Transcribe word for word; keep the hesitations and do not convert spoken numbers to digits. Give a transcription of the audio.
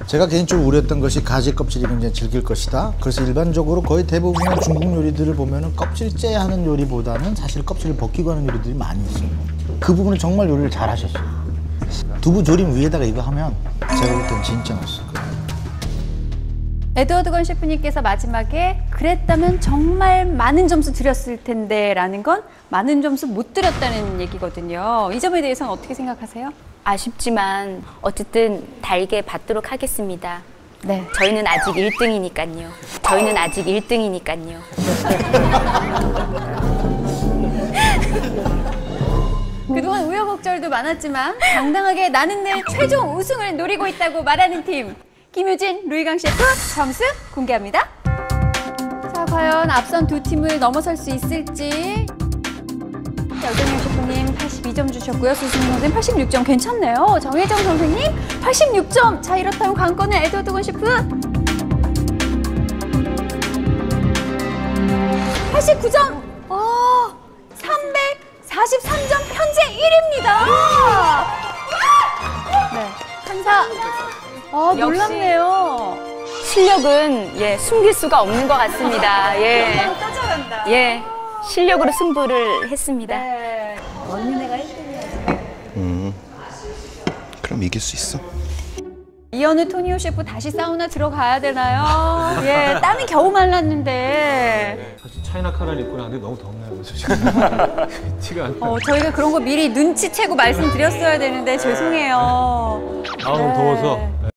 제가 개인적으로 우려했던 것이 가지 껍질이 굉장히 질길 것이다. 그래서 일반적으로 거의 대부분의 중국 요리들을 보면은 껍질째 하는 요리보다는 사실 껍질을 벗기고 하는 요리들이 많이 있어요. 그 부분은 정말 요리를 잘 하셨어요. 두부 조림 위에다가 이거 하면 제가 볼 땐 진짜 맛있을 거예요. 에드워드 건 셰프님께서 마지막에 그랬다면 정말 많은 점수 드렸을 텐데 라는 건 많은 점수 못 드렸다는 얘기거든요. 이 점에 대해서는 어떻게 생각하세요? 아쉽지만 어쨌든 달게 받도록 하겠습니다. 네. 저희는 아직 일 등이니까요. 저희는 아직 일 등이니까요. 그동안 우여곡절도 많았지만 당당하게 나는 내일 최종 우승을 노리고 있다고 말하는 팀. 김유진, 루이강 셰프 점수 공개합니다. 자, 과연 앞선 두 팀을 넘어설 수 있을지. 여정현 셰프님 팔십이 점 주셨고요. 수승민 선생님 팔십육 점 괜찮네요. 정혜정 선생님 팔십육 점. 자, 이렇다면 관건은 에드워드 건 셰프 팔십구 점. 어, 삼백사십삼 점 현재 일 위입니다. 네, 감사. 아, 놀랍네요. 실력은 예 숨길 수가 없는 것 같습니다. 예, 떠져간다. 예, 실력으로 승부를 했습니다. 네. 언니네가 일 등이야. 음, 그럼 이길 수 있어. 이현우 토니오 셰프 다시 사우나 들어가야 되나요? 예, 땀이 겨우 말랐는데. 사실 차이나 카라를 입고 나는데 너무 덥네요. 지금 티가 안 나. 어, 저희가 그런 거 미리 눈치채고 말씀드렸어야 되는데 죄송해요. 아, 너무 더워서.